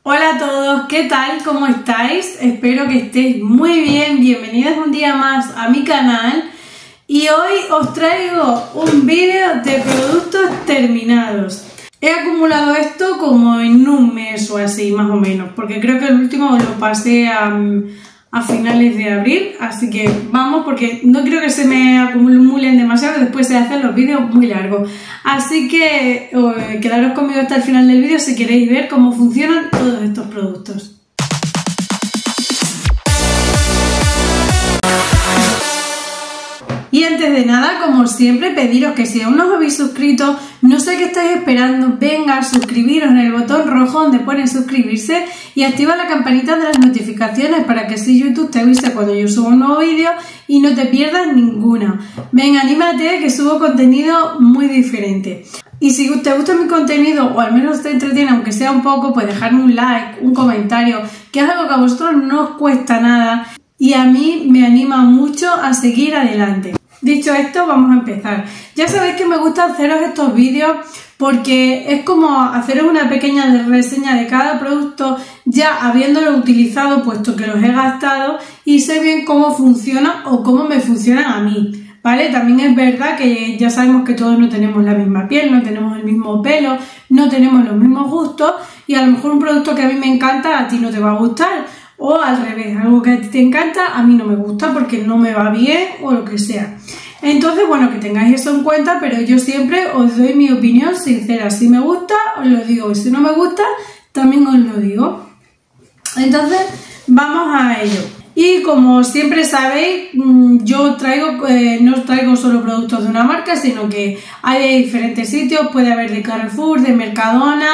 Hola a todos, ¿qué tal? ¿Cómo estáis? Espero que estéis muy bien. Bienvenidos un día más a mi canal y hoy os traigo un vídeo de productos terminados. He acumulado esto como en un mes o así, más o menos, porque creo que el último lo pasé a finales de abril, así que vamos, porque no creo que se me acumulen demasiado, que después se hacen los vídeos muy largos. Así que quedaros conmigo hasta el final del vídeo si queréis ver cómo funcionan todos estos productos. Y antes de nada, como siempre, pediros que si aún no os habéis suscrito, no sé qué estáis esperando, venga a suscribiros en el botón rojo donde pone suscribirse y activa la campanita de las notificaciones para que así YouTube te avise cuando yo subo un nuevo vídeo y no te pierdas ninguna. Venga, anímate que subo contenido muy diferente. Y si te gusta mi contenido o al menos te entretiene, aunque sea un poco, pues dejarme un like, un comentario, que es algo que a vosotros no os cuesta nada y a mí me anima mucho a seguir adelante. Dicho esto, vamos a empezar. Ya sabéis que me gusta haceros estos vídeos porque es como haceros una pequeña reseña de cada producto ya habiéndolo utilizado, puesto que los he gastado y sé bien cómo funciona o cómo me funcionan a mí, ¿vale? También es verdad que ya sabemos que todos no tenemos la misma piel, no tenemos el mismo pelo, no tenemos los mismos gustos y a lo mejor un producto que a mí me encanta a ti no te va a gustar. O al revés, algo que a ti te encanta, a mí no me gusta porque no me va bien o lo que sea. Entonces, bueno, que tengáis eso en cuenta, pero yo siempre os doy mi opinión sincera. Si me gusta, os lo digo. Y si no me gusta, también os lo digo. Entonces, vamos a ello. Y como siempre sabéis, yo traigo, no os traigo solo productos de una marca, sino que hay de diferentes sitios. Puede haber de Carrefour, de Mercadona,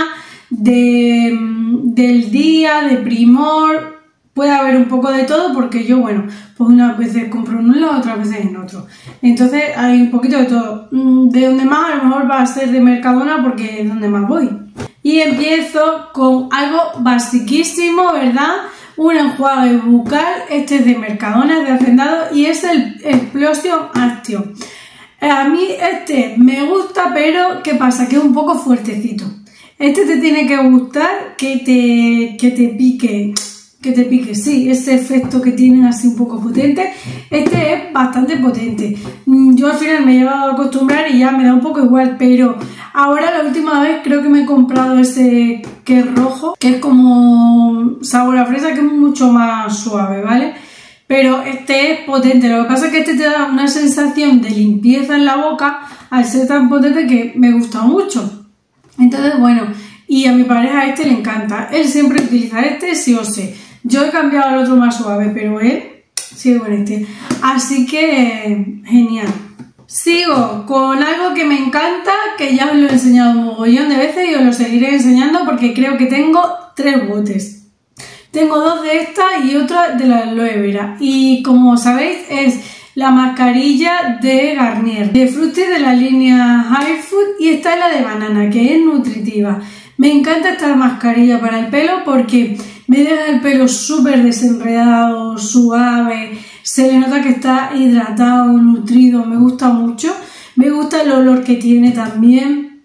del Día, de Primor. Puede haber un poco de todo porque yo, bueno, pues unas veces compro en un lado, otras veces en otro. Entonces hay un poquito de todo. De donde más, a lo mejor va a ser de Mercadona porque es donde más voy. Y empiezo con algo basiquísimo, ¿verdad? Un enjuague bucal. Este es de Mercadona, es de Hacendado y es el Explosion Action. A mí este me gusta, pero ¿qué pasa? Que es un poco fuertecito. Este te tiene que gustar que te pique. Que te pique, sí, ese efecto que tienen así un poco potente. Este es bastante potente. Yo al final me he llevado a acostumbrar y ya me da un poco igual, pero ahora la última vez creo que me he comprado ese que es rojo, que es como sabor a fresa, que es mucho más suave, ¿vale? Pero este es potente. Lo que pasa es que este te da una sensación de limpieza en la boca al ser tan potente que me gusta mucho. Entonces, bueno, y a mi pareja este le encanta. Él siempre utiliza este sí o sí. Yo he cambiado al otro más suave, pero él sigue con este. Así que, genial. Sigo con algo que me encanta, que ya os lo he enseñado un mogollón de veces y os lo seguiré enseñando porque creo que tengo 3 botes. Tengo 2 de esta y otra de la aloe vera. Y como sabéis, es la mascarilla de Garnier, de Fruity de la línea Hair Food, y esta es la de banana, que es nutritiva. Me encanta esta mascarilla para el pelo porque me deja el pelo súper desenredado, suave, se le nota que está hidratado, nutrido, me gusta mucho. Me gusta el olor que tiene también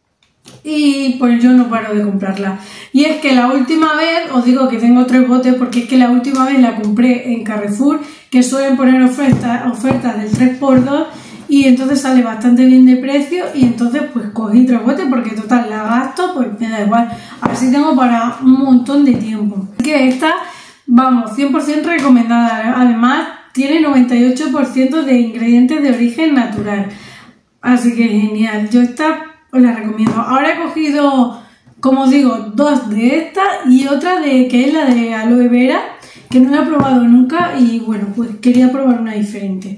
y pues yo no paro de comprarla. Y es que la última vez, os digo que tengo 3 botes porque es que la última vez la compré en Carrefour, que suelen poner ofertas del 3x2 y entonces sale bastante bien de precio y entonces pues cogí 3 botes porque total la gasto, pues me da igual. Así tengo para un montón de tiempo. Así que esta, vamos, 100% recomendada. Además tiene 98% de ingredientes de origen natural. Así que genial, yo esta os la recomiendo. Ahora he cogido, como os digo, 2 de esta y otra que es la de aloe vera, que no la he probado nunca y bueno, pues quería probar una diferente.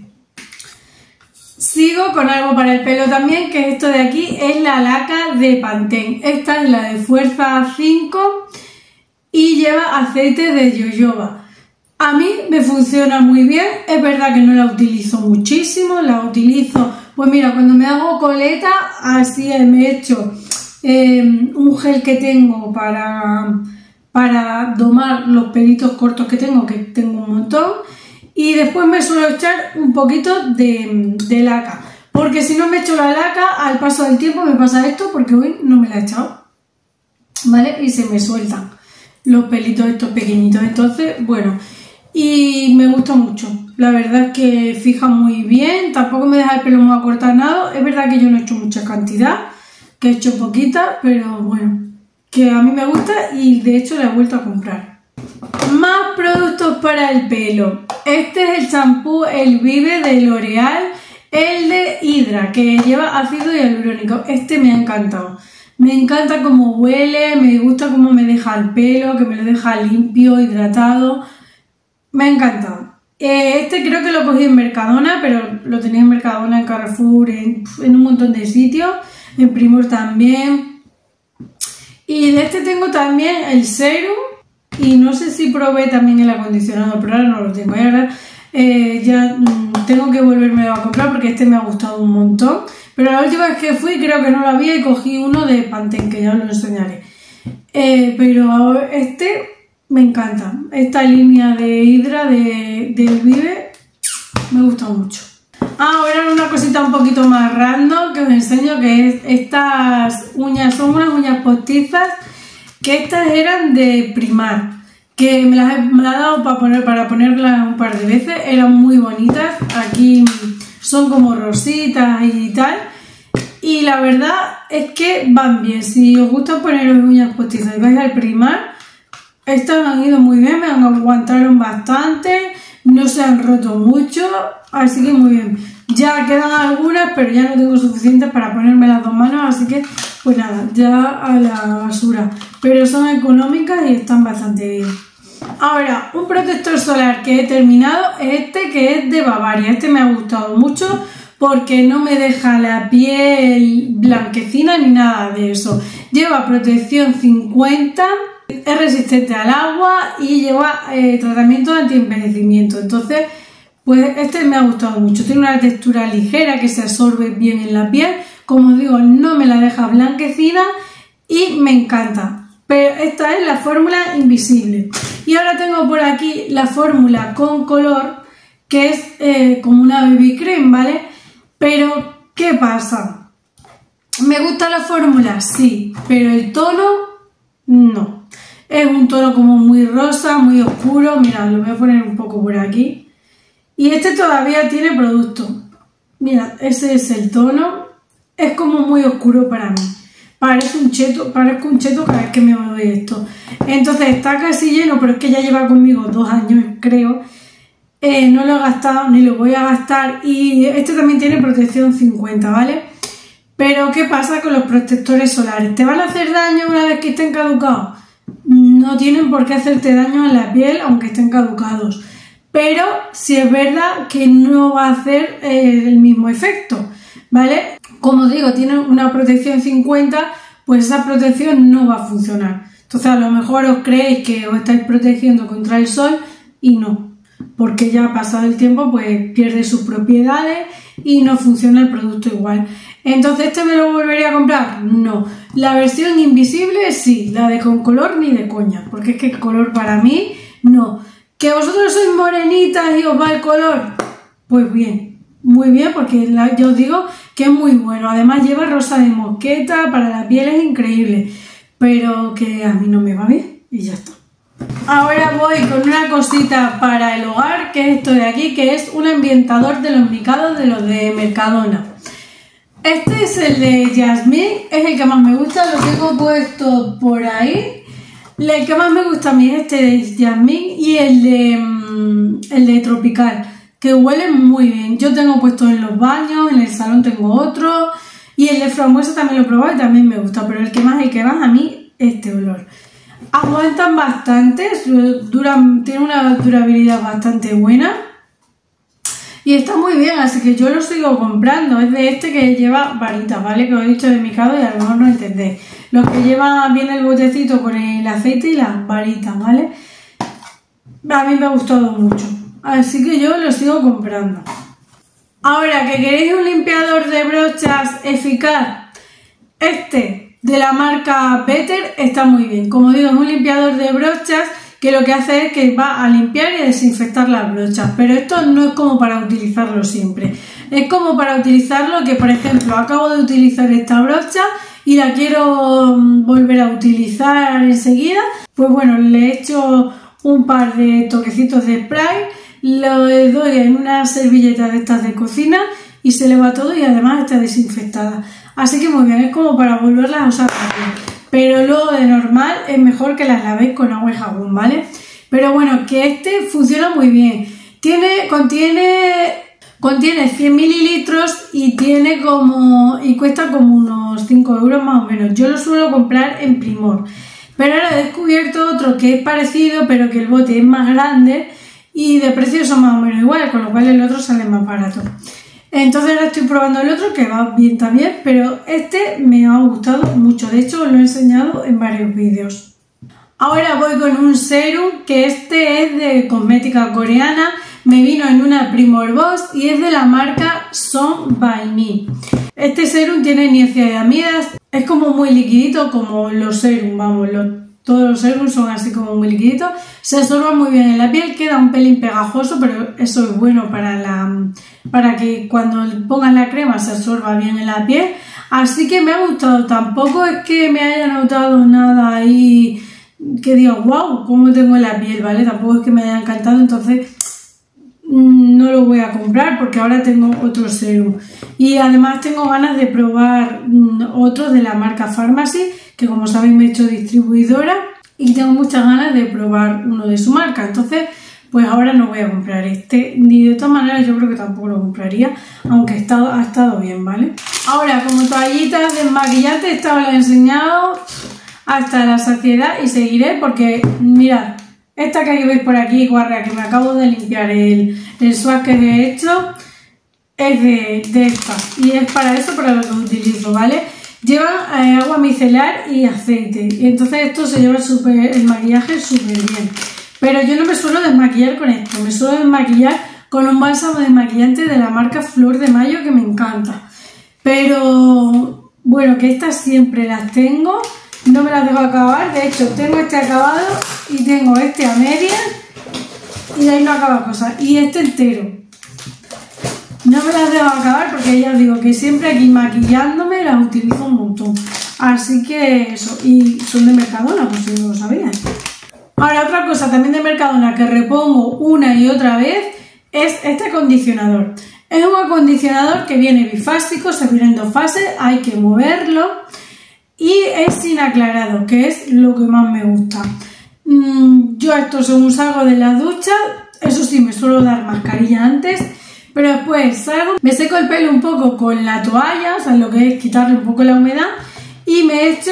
Sigo con algo para el pelo también, que esto de aquí es la laca de Pantene. Esta es la de fuerza 5 y lleva aceite de jojoba. A mí me funciona muy bien, es verdad que no la utilizo muchísimo, la utilizo, pues mira, cuando me hago coleta, así me he hecho un gel que tengo para domar los pelitos cortos que tengo un montón. Y después me suelo echar un poquito de laca, porque si no me echo la laca, al paso del tiempo me pasa esto, porque hoy no me la he echado, ¿vale? Y se me sueltan. los pelitos estos pequeñitos. Entonces, bueno, y me gusta mucho. La verdad es que fija muy bien, tampoco me deja el pelo muy acortanado. Es verdad que yo no he hecho mucha cantidad, que he hecho poquita, pero bueno, que a mí me gusta y de hecho la he vuelto a comprar. Más productos para el pelo. Este es el champú El Vive de L'Oreal, el de Hydra, que lleva ácido hialurónico. Este me ha encantado. Me encanta cómo huele, me gusta cómo me deja el pelo, que me lo deja limpio, hidratado. Me ha encantado. Este creo que lo cogí en Mercadona, pero lo tenía en Mercadona, en Carrefour, en un montón de sitios. En Primor también. Y de este tengo también el serum. Y no sé si probé también el acondicionador, pero ahora no lo tengo. Y ahora ya tengo que volverme a comprar porque este me ha gustado un montón. Pero la última vez que fui creo que no lo había y cogí uno de Pantene, que ya os lo enseñaré. Pero ahora este me encanta. Esta línea de Hydra del Vive me gusta mucho. Ahora una cosita un poquito más random que os enseño, que es estas uñas. Son unas uñas postizas, que estas eran de Primar, que me las he dado para ponerlas un par de veces. Eran muy bonitas. Aquí son como rositas y tal. Y la verdad es que van bien. Si os gusta poneros uñas postizas y vais al Primar, estas han ido muy bien, me aguantaron bastante, no se han roto mucho, así que muy bien. Ya quedan algunas, pero ya no tengo suficientes para ponerme las dos manos, así que pues nada, ya a la basura. Pero son económicas y están bastante bien. Ahora, un protector solar que he terminado es este, que es de Bavaria. Este me ha gustado mucho porque no me deja la piel blanquecina ni nada de eso. Lleva protección 50, es resistente al agua y lleva tratamiento de antienvejecimiento. Entonces, pues este me ha gustado mucho. Tiene una textura ligera que se absorbe bien en la piel. Como digo, no me la deja blanquecina y me encanta. Pero esta es la fórmula invisible. Y ahora tengo por aquí la fórmula con color, que es como una BB cream, ¿vale? Pero, ¿qué pasa? ¿Me gusta la fórmula? Sí, pero el tono, no. Es un tono como muy rosa, muy oscuro. Mirad, lo voy a poner un poco por aquí. Y este todavía tiene producto. Mirad, ese es el tono. Es como muy oscuro para mí. Parezco un cheto cada vez que me doy esto. Entonces está casi lleno, pero es que ya lleva conmigo 2 años, creo. No lo he gastado ni lo voy a gastar. Y este también tiene protección 50, ¿vale? Pero ¿qué pasa con los protectores solares? ¿Te van a hacer daño una vez que estén caducados? No tienen por qué hacerte daño en la piel aunque estén caducados. Pero sí es verdad que no va a hacer el mismo efecto, ¿vale? Como digo, tiene una protección 50, pues esa protección no va a funcionar. Entonces a lo mejor os creéis que os estáis protegiendo contra el sol y no, porque ya pasado el tiempo pues pierde sus propiedades y no funciona el producto igual. Entonces, ¿este me lo volvería a comprar? No. La versión invisible sí, la de con color ni de coña, porque es que el color para mí no. ¿Que vosotros sois morenitas y os va el color? Pues bien, muy bien, porque yo os digo que es muy bueno. Además lleva rosa de mosqueta, para la piel es increíble, pero que a mí no me va bien y ya está. Ahora voy con una cosita para el hogar, que es esto de aquí, que es un ambientador de los micados de los de Mercadona. Este es el de Jasmine, es el que más me gusta, lo tengo puesto por ahí. El que más me gusta a mí es este de Jasmine y el de Tropical, que huelen muy bien. Yo tengo puesto en los baños, en el salón tengo otro, y el de frambuesa también lo he probado y también me gusta, pero el que más a mí, este olor. Aguantan bastante, tienen una durabilidad bastante buena y está muy bien, así que yo lo sigo comprando. Es de este que lleva varitas, ¿vale? Que os he dicho de micado y a lo mejor no entendéis. Los que llevan bien el botecito con el aceite y las varitas, ¿vale? A mí me ha gustado mucho, así que yo lo sigo comprando. Ahora, que queréis un limpiador de brochas eficaz, este de la marca Better está muy bien. Como digo, es un limpiador de brochas que lo que hace es que va a limpiar y a desinfectar las brochas, pero esto no es como para utilizarlo siempre. Es como para utilizarlo que, por ejemplo, acabo de utilizar esta brocha y la quiero volver a utilizar enseguida, pues bueno, le echo un par de toquecitos de spray, lo doy en una servilleta de estas de cocina y se le va todo y además está desinfectada. Así que muy bien, es como para volverlas a usar rápido. Pero luego de normal es mejor que las lavéis con agua y jabón, ¿vale? Pero bueno, que este funciona muy bien. Contiene 100 mililitros y cuesta como unos 5 euros más o menos. Yo lo suelo comprar en Primor. Pero ahora he descubierto otro que es parecido, pero que el bote es más grande y de precio son más o menos iguales, con lo cual el otro sale más barato. Entonces ahora estoy probando el otro, que va bien también, pero este me ha gustado mucho. De hecho, lo he enseñado en varios vídeos. Ahora voy con un serum, que este es de cosmética coreana. Me vino en una Primor Boss y es de la marca Son by Me. Este serum tiene niacinamidas, es como muy liquidito, como los serum, vamos, todos los serums son así como muy liquiditos. Se absorbe muy bien en la piel, queda un pelín pegajoso, pero eso es bueno para que cuando pongas la crema se absorba bien en la piel. Así que me ha gustado, tampoco es que me haya notado nada ahí que diga, wow, cómo tengo la piel, ¿vale? Tampoco es que me haya encantado, entonces no lo voy a comprar porque ahora tengo otro serum. Y además tengo ganas de probar otros de la marca Pharmacy, que como sabéis me he hecho distribuidora y tengo muchas ganas de probar uno de su marca. Entonces, pues ahora no voy a comprar este, ni de todas maneras yo creo que tampoco lo compraría, aunque ha estado bien, ¿vale? Ahora, como toallitas desmaquillantes, esta os la he enseñado hasta la saciedad y seguiré porque, mirad, esta que veis por aquí, guarra, que me acabo de limpiar el swatch que he hecho, es de esta. Y es para eso, para lo que utilizo, ¿vale? Lleva agua micelar y aceite. Y entonces esto se lleva el maquillaje súper bien. Pero yo no me suelo desmaquillar con esto. Me suelo desmaquillar con un bálsamo desmaquillante de la marca Flor de Mayo, que me encanta. Pero, bueno, que estas siempre las tengo. No me las dejo acabar, de hecho tengo este acabado y tengo este a medias y de ahí no acaba cosa. Y este entero. No me las dejo acabar porque ya os digo que siempre aquí maquillándome las utilizo un montón. Así que eso, y son de Mercadona, por si no lo sabías. Ahora otra cosa también de Mercadona que repongo una y otra vez es este acondicionador. Es un acondicionador que viene bifásico, se viene en 2 fases, hay que moverlo. Y es sin aclarado, que es lo que más me gusta. Yo esto según salgo de la ducha, eso sí, me suelo dar mascarilla antes, pero después salgo, me seco el pelo un poco con la toalla, o sea, lo que es quitarle un poco la humedad, y me echo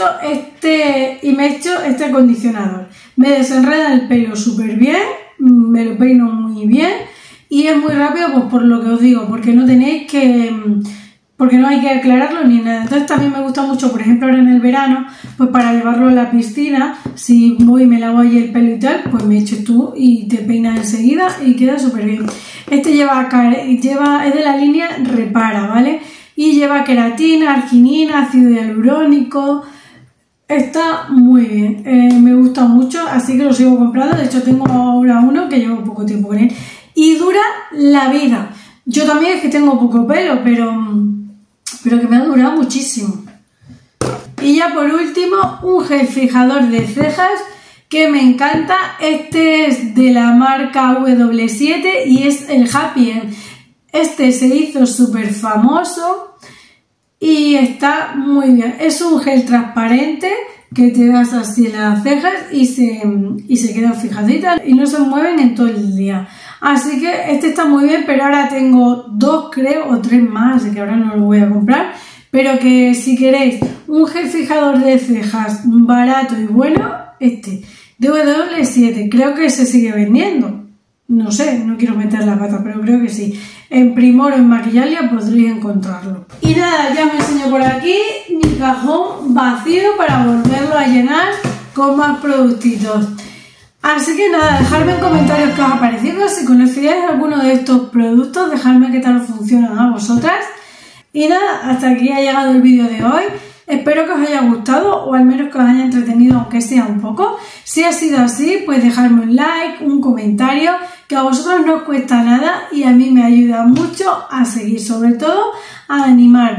este acondicionador. Me desenreda el pelo súper bien, me lo peino muy bien, y es muy rápido, pues por lo que os digo, porque no hay que aclararlo ni nada. Entonces también me gusta mucho, por ejemplo ahora en el verano, pues para llevarlo a la piscina, si voy y me lavo ahí el pelo y tal, pues me echo tú y te peinas enseguida y queda súper bien. Este es de la línea Repara, ¿vale? Y lleva queratina, arginina, ácido hialurónico. Está muy bien, me gusta mucho, así que lo sigo comprando. De hecho tengo ahora uno que llevo poco tiempo con él y dura la vida. Yo también es que tengo poco pelo, pero que me ha durado muchísimo. Y ya por último, un gel fijador de cejas que me encanta. Este es de la marca W7 y es el Happy End. Este se hizo súper famoso y está muy bien. Es un gel transparente que te das así en las cejas y se quedan fijaditas y no se mueven en todo el día. Así que este está muy bien, pero ahora tengo 2 creo o 3 más, así que ahora no lo voy a comprar. Pero que si queréis un gel fijador de cejas barato y bueno, este de W7, creo que se sigue vendiendo. No sé, no quiero meter la pata, pero creo que sí. En Primor o en Maquillalia podréis encontrarlo. Y nada, ya me enseño por aquí mi cajón vacío para volverlo a llenar con más productitos. Así que nada, dejadme en comentarios qué os ha parecido. Si conocíais alguno de estos productos, dejadme qué tal funcionan a vosotras. Y nada, hasta aquí ha llegado el vídeo de hoy. Espero que os haya gustado o al menos que os haya entretenido, aunque sea un poco. Si ha sido así, pues dejadme un like, un comentario, que a vosotros no os cuesta nada y a mí me ayuda mucho a seguir, sobre todo a animarme.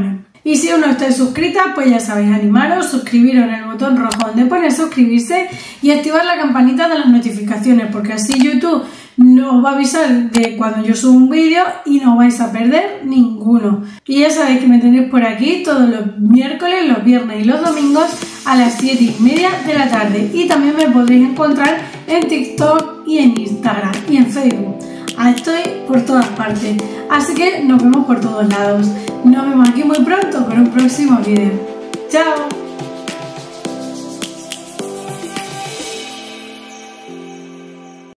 Y si aún no estáis suscritas, pues ya sabéis, animaros, suscribiros en el botón rojo donde pone suscribirse y activar la campanita de las notificaciones, porque así YouTube nos va a avisar de cuando yo subo un vídeo y no vais a perder ninguno. Y ya sabéis que me tenéis por aquí todos los miércoles, los viernes y los domingos a las 7:30 de la tarde. Y también me podréis encontrar en TikTok y en Instagram y en Facebook. Estoy por todas partes, así que nos vemos por todos lados. Nos vemos aquí muy pronto con un próximo vídeo. ¡Chao!